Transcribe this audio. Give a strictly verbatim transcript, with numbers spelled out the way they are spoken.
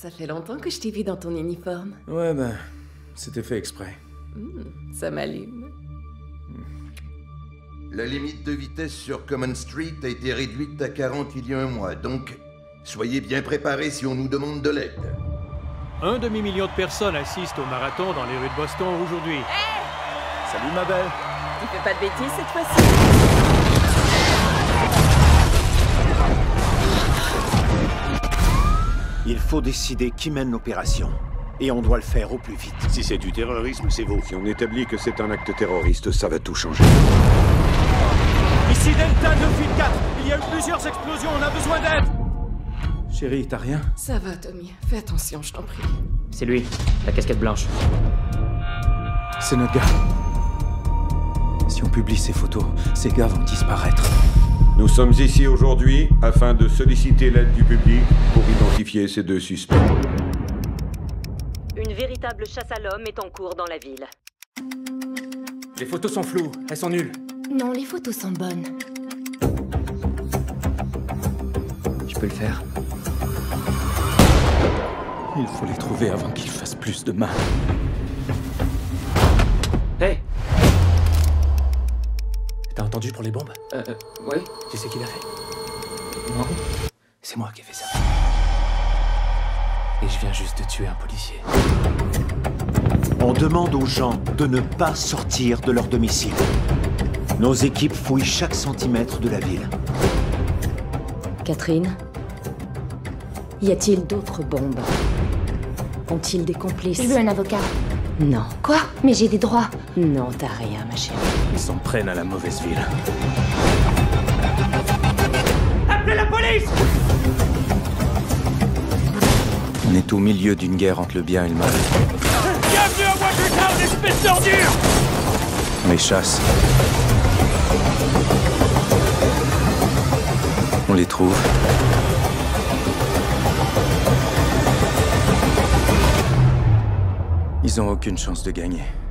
Ça fait longtemps que je t'ai vu dans ton uniforme. Ouais, ben, c'était fait exprès. Mmh, ça m'allume. La limite de vitesse sur Common Street a été réduite à quarante il y a un mois, donc soyez bien préparés si on nous demande de l'aide. Un demi-million de personnes assistent au marathon dans les rues de Boston aujourd'hui. Hey! Salut ma belle. Tu fais pas de bêtises cette fois-ci? Il faut décider qui mène l'opération. Et on doit le faire au plus vite. Si c'est du terrorisme, c'est vous. Si on établit que c'est un acte terroriste, ça va tout changer. Ici Delta neuf huit quatre. Il y a eu plusieurs explosions, on a besoin d'aide. Chérie, t'as rien? Ça va, Tommy. Fais attention, je t'en prie. C'est lui, la casquette blanche. C'est notre gars. Si on publie ces photos, ces gars vont disparaître. Nous sommes ici aujourd'hui afin de solliciter l'aide du public pour identifier ces deux suspects. Une véritable chasse à l'homme est en cours dans la ville. Les photos sont floues, elles sont nulles. Non, les photos sont bonnes. Je peux le faire. Il faut les trouver avant qu'ils fassent plus de mal. Hey! T'as entendu pour les bombes? Euh, euh, ouais. Tu sais qui l'a fait? Non. C'est moi qui ai fait ça. Et je viens juste de tuer un policier. On demande aux gens de ne pas sortir de leur domicile. Nos équipes fouillent chaque centimètre de la ville. Catherine, y a-t-il d'autres bombes? Ont-ils des complices? Je veux un avocat. Non. Quoi? Mais j'ai des droits. Non, t'as rien, ma chérie. Ils s'en prennent à la mauvaise ville. Appelez la police! On est au milieu d'une guerre entre le bien et le mal. Bienvenue à Watertown, espèce d'ordure! On les chasse. On les trouve. Ils ont aucune chance de gagner.